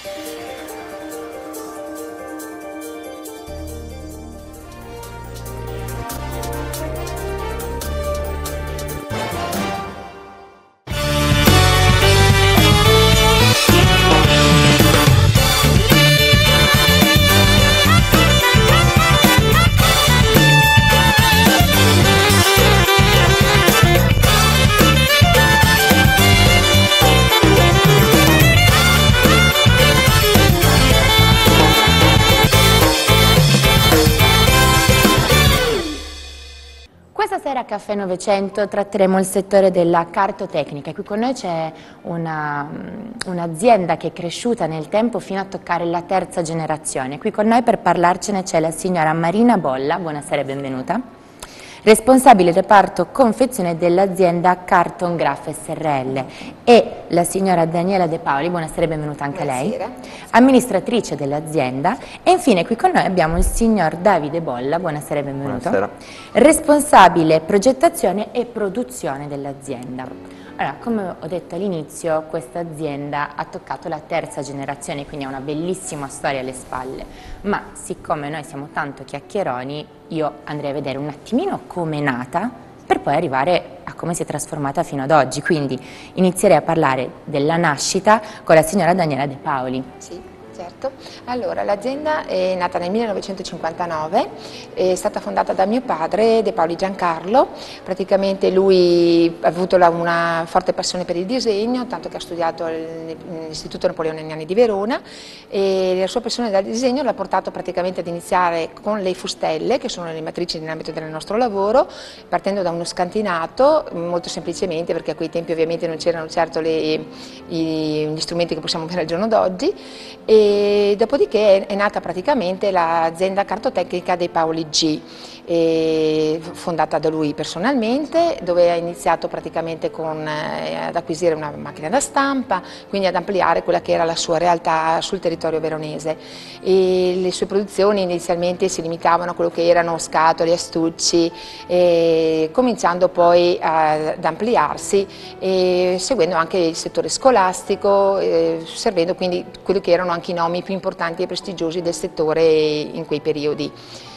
Questa sera a Caffè 900 tratteremo il settore della cartotecnica. Qui con noi c'è un'azienda che è cresciuta nel tempo fino a toccare la terza generazione. Qui con noi per parlarcene c'è la signora Marina Bolla, buonasera e benvenuta, responsabile reparto confezione dell'azienda Carton Graph SRL, e la signora Daniela De Paoli, buonasera e benvenuta anche lei, amministratrice dell'azienda, e infine qui con noi abbiamo il signor Davide Bolla, buonasera e benvenuto, buonasera, responsabile progettazione e produzione dell'azienda. Allora, come ho detto all'inizio, questa azienda ha toccato la terza generazione, quindi ha una bellissima storia alle spalle, ma siccome noi siamo tanto chiacchieroni, io andrei a vedere un attimino come è nata per poi arrivare a come si è trasformata fino ad oggi, quindi inizierei a parlare della nascita con la signora Daniela De Paoli. Sì. Certo, allora l'azienda è nata nel 1959, è stata fondata da mio padre De Paoli Giancarlo. Praticamente lui ha avuto una forte passione per il disegno, tanto che ha studiato all'Istituto Napoleoniani di Verona, e la sua passione dal disegno l'ha portato praticamente ad iniziare con le fustelle, che sono le matrici nell'ambito del nostro lavoro, partendo da uno scantinato, molto semplicemente, perché a quei tempi ovviamente non c'erano certo gli strumenti che possiamo avere al giorno d'oggi. E dopodiché è nata praticamente l'azienda cartotecnica dei Paoli G, fondata da lui personalmente, dove ha iniziato praticamente ad acquisire una macchina da stampa, quindi ad ampliare quella che era la sua realtà sul territorio veronese. E le sue produzioni inizialmente si limitavano a quello che erano scatole, astucci, cominciando poi ad ampliarsi e seguendo anche il settore scolastico, servendo quindi quelli che erano anche i nomi più importanti e prestigiosi del settore in quei periodi.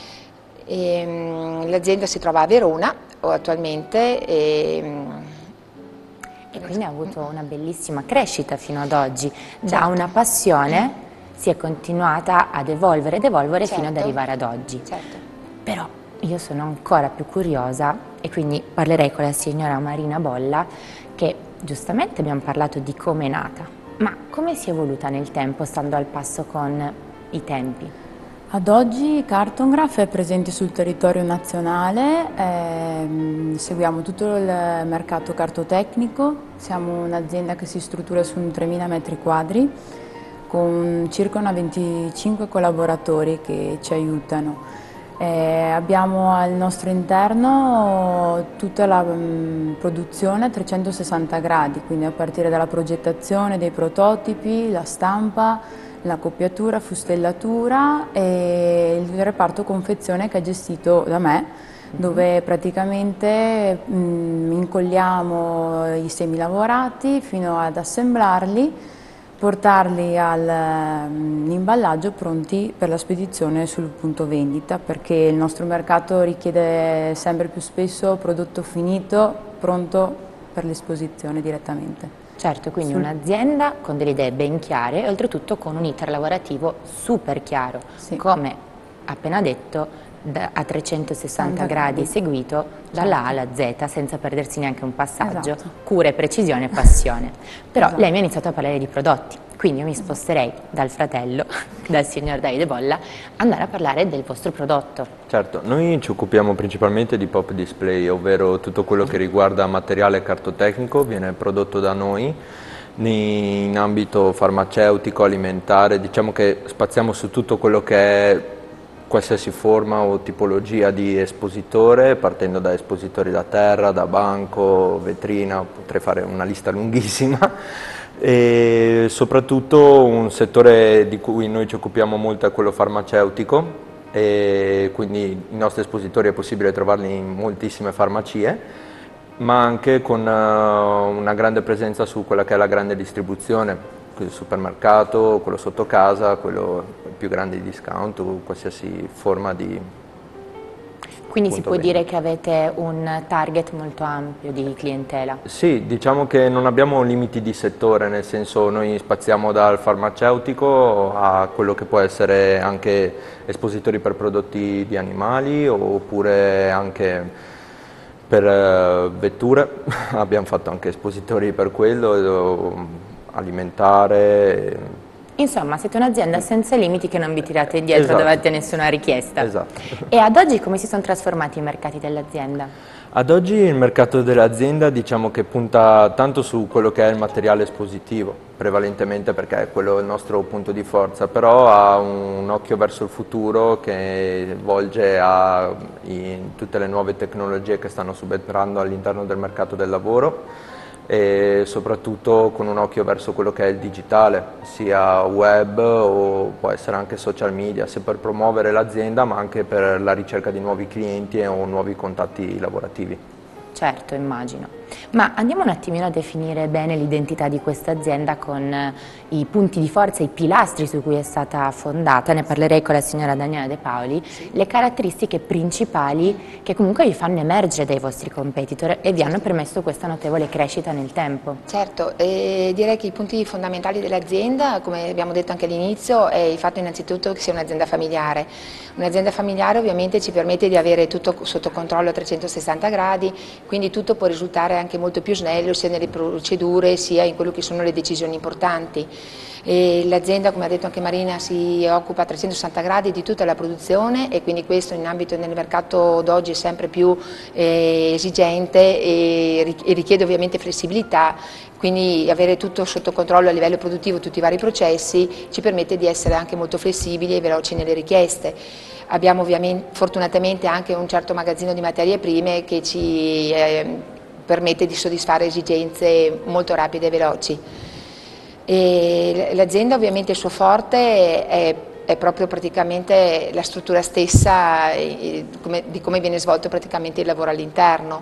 L'azienda si trova a Verona attualmente e quindi ha avuto una bellissima crescita fino ad oggi. Da una passione si è continuata ad evolvere fino ad arrivare ad oggi. Però io sono ancora più curiosa e quindi parlerei con la signora Marina Bolla, che giustamente abbiamo parlato di come è nata. Ma come si è evoluta nel tempo, stando al passo con i tempi? Ad oggi Carton Graph è presente sul territorio nazionale, seguiamo tutto il mercato cartotecnico, siamo un'azienda che si struttura su 3.000 metri quadri con circa 25 collaboratori che ci aiutano. Abbiamo al nostro interno tutta la produzione a 360 gradi, quindi a partire dalla progettazione dei prototipi, la stampa, la coppiatura, fustellatura, e il reparto confezione che è gestito da me, dove praticamente incolliamo i semilavorati fino ad assemblarli, portarli all'imballaggio pronti per la spedizione sul punto vendita, perché il nostro mercato richiede sempre più spesso prodotto finito, pronto per l'esposizione direttamente. Certo, quindi un'azienda con delle idee ben chiare e oltretutto con un iter lavorativo super chiaro, come appena detto, a 360 gradi seguito dalla A alla Z, senza perdersi neanche un passaggio, cura, precisione e passione. Però lei mi ha iniziato a parlare di prodotti, quindi io mi sposterei dal fratello, dal signor Davide Bolla, andare a parlare del vostro prodotto. Certo, noi ci occupiamo principalmente di pop display, ovvero tutto quello che riguarda materiale cartotecnico viene prodotto da noi in ambito farmaceutico, alimentare, diciamo che spaziamo su tutto quello che è qualsiasi forma o tipologia di espositore, partendo da espositori da terra, da banco, vetrina, potrei fare una lista lunghissima, e soprattutto un settore di cui noi ci occupiamo molto è quello farmaceutico, e quindi i nostri espositori è possibile trovarli in moltissime farmacie, ma anche con una grande presenza su quella che è la grande distribuzione. il supermercato, quello sotto casa, quello più grande di discount, o qualsiasi forma di Quindi si punto può dire vendita. che avete un target molto ampio di clientela. Sì, diciamo che non abbiamo limiti di settore, nel senso noi spaziamo dal farmaceutico a quello che può essere anche espositori per prodotti di animali oppure anche per vetture, abbiamo fatto anche espositori per quello, alimentare. Insomma, siete un'azienda senza limiti che non vi tirate dietro Esatto. davanti a nessuna richiesta. Esatto. E ad oggi come si sono trasformati i mercati dell'azienda? Ad oggi il mercato dell'azienda diciamo che punta tanto su quello che è il materiale espositivo, prevalentemente perché è quello il nostro punto di forza, però ha un occhio verso il futuro che volge a tutte le nuove tecnologie che stanno subentrando all'interno del mercato del lavoro e soprattutto con un occhio verso quello che è il digitale, sia web o può essere anche social media, sia per promuovere l'azienda ma anche per la ricerca di nuovi clienti o nuovi contatti lavorativi. Certo, immagino. Ma andiamo un attimino a definire bene l'identità di questa azienda con i punti di forza, i pilastri su cui è stata fondata. Ne parlerei con la signora Daniela De Paoli, le caratteristiche principali che comunque vi fanno emergere dai vostri competitor e vi hanno permesso questa notevole crescita nel tempo. Certo, direi che i punti fondamentali dell'azienda, come abbiamo detto anche all'inizio, è il fatto innanzitutto che sia un'azienda familiare. Un'azienda familiare ovviamente ci permette di avere tutto sotto controllo a 360 gradi, quindi tutto può risultare anche molto più snello sia nelle procedure sia in quello che sono le decisioni importanti. L'azienda, come ha detto anche Marina, si occupa a 360 gradi di tutta la produzione e quindi questo nel mercato d'oggi è sempre più esigente e richiede ovviamente flessibilità, quindi avere tutto sotto controllo a livello produttivo, tutti i vari processi, ci permette di essere anche molto flessibili e veloci nelle richieste. Abbiamo ovviamente, fortunatamente anche un certo magazzino di materie prime che ci permette di soddisfare esigenze molto rapide e veloci. L'azienda ovviamente il suo forte è proprio praticamente la struttura stessa di come viene svolto praticamente il lavoro all'interno.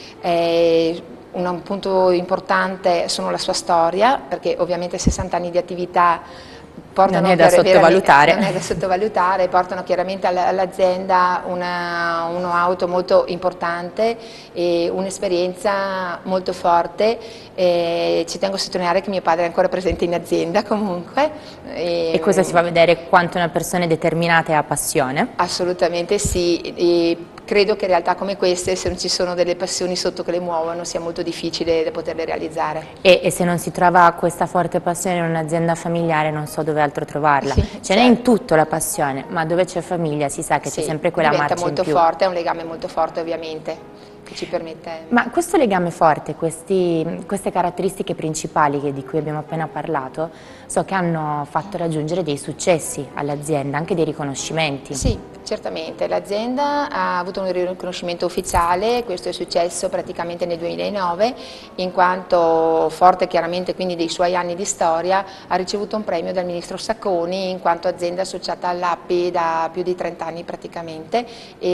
Un punto importante sono la sua storia, perché ovviamente 60 anni di attività Non è da sottovalutare. Non è da sottovalutare, portano chiaramente all'azienda un know-how molto importante e un'esperienza molto forte. Ci tengo a sottolineare che mio padre è ancora presente in azienda comunque. E questo si fa vedere quanto una persona è determinata e ha passione? Assolutamente sì. E credo che in realtà come queste, se non ci sono delle passioni sotto che le muovono, sia molto difficile da poterle realizzare. E se non si trova questa forte passione in un'azienda familiare non so dove altro trovarla. Sì, Ce n'è in tutto la passione, ma dove c'è famiglia si sa che c'è sempre quella marcia in più. Diventa molto forte, è un legame molto forte ovviamente, che ci permette... Ma questo legame forte, queste caratteristiche principali di cui abbiamo appena parlato, so che hanno fatto raggiungere dei successi all'azienda, anche dei riconoscimenti. Sì, certamente. L'azienda ha avuto un riconoscimento ufficiale, questo è successo praticamente nel 2009, in quanto forte chiaramente quindi dei suoi anni di storia, ha ricevuto un premio dal ministro Sacconi in quanto azienda associata all'API da più di 30 anni praticamente,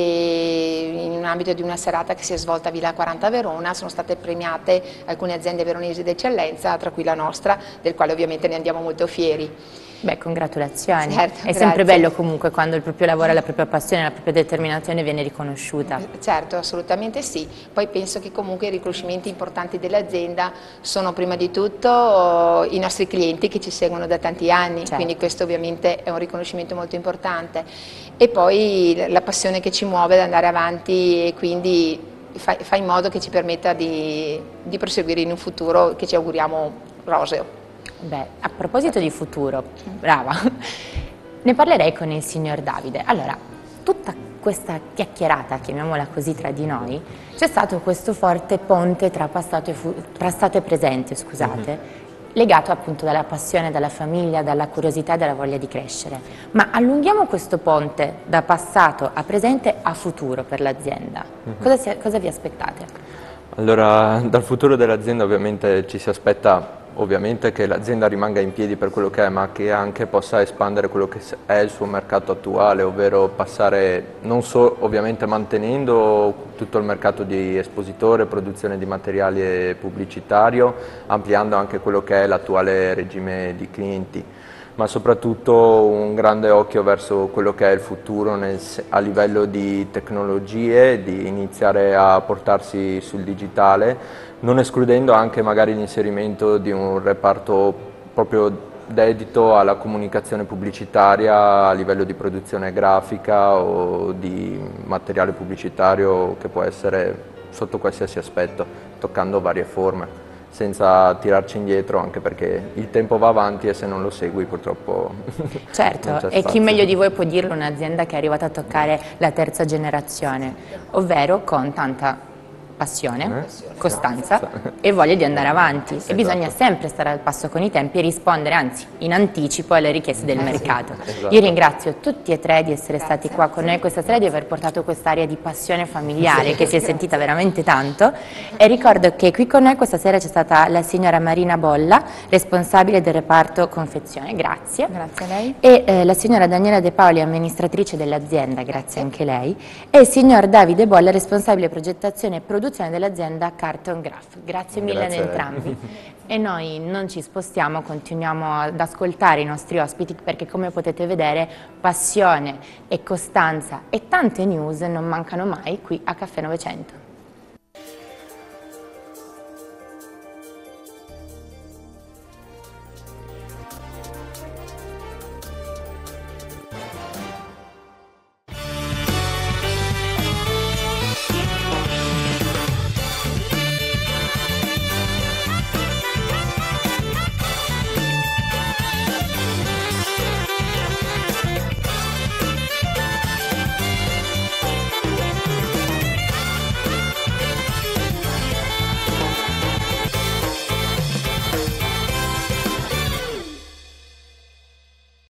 e in un ambito di una serata che si è svolta a Villa 40 Verona sono state premiate alcune aziende veronesi d'eccellenza, tra cui la nostra, del quale ovviamente ne andiamo molto fieri. Beh, congratulazioni. Certo, è sempre grazie. bello comunque quando il proprio lavoro, la propria passione, la propria determinazione viene riconosciuta. Certo, assolutamente sì. Poi penso che comunque i riconoscimenti importanti dell'azienda sono prima di tutto i nostri clienti che ci seguono da tanti anni, Certo. Quindi questo ovviamente è un riconoscimento molto importante. E poi la passione che ci muove ad andare avanti e quindi fa in modo che ci permetta di proseguire in un futuro che ci auguriamo roseo. Beh, a proposito di futuro, brava, ne parlerei con il signor Davide. Allora, tutta questa chiacchierata, chiamiamola così, tra di noi, c'è stato questo forte ponte tra passato e presente, scusate, legato appunto dalla passione, dalla famiglia, dalla curiosità e dalla voglia di crescere. Ma allunghiamo questo ponte da passato a presente a futuro per l'azienda. Cosa vi aspettate? Allora, dal futuro dell'azienda ovviamente ci si aspetta ovviamente che l'azienda rimanga in piedi per quello che è, ma che anche possa espandere quello che è il suo mercato attuale, ovvero passare, non solo ovviamente mantenendo tutto il mercato di espositore, produzione di materiale pubblicitario, ampliando anche quello che è l'attuale regime di clienti, ma soprattutto un grande occhio verso quello che è il futuro a livello di tecnologie, di iniziare a portarsi sul digitale, non escludendo anche magari l'inserimento di un reparto proprio dedito alla comunicazione pubblicitaria a livello di produzione grafica o di materiale pubblicitario che può essere sotto qualsiasi aspetto, toccando varie forme, senza tirarci indietro, anche perché il tempo va avanti e se non lo segui purtroppo certo, non c'è e chi spazio. meglio di voi può dirlo, un'azienda che è arrivata a toccare la terza generazione, ovvero con tanta passione, costanza e voglia di andare avanti, e bisogna sempre stare al passo con i tempi e rispondere, anzi in anticipo, alle richieste del mercato. Io ringrazio tutti e tre di essere stati qua con noi questa sera, di aver portato quest'aria di passione familiare che si è sentita veramente tanto, e ricordo che qui con noi questa sera c'è stata la signora Marina Bolla, responsabile del reparto confezione, grazie. Grazie a lei. E la signora Daniela De Paoli, amministratrice dell'azienda, grazie anche lei, e il signor Davide Bolla, responsabile progettazione e produzione dell'azienda Carton Graph. Grazie mille ad entrambi. E noi non ci spostiamo, continuiamo ad ascoltare i nostri ospiti, perché come potete vedere passione e costanza e tante news non mancano mai qui a Caffè 900.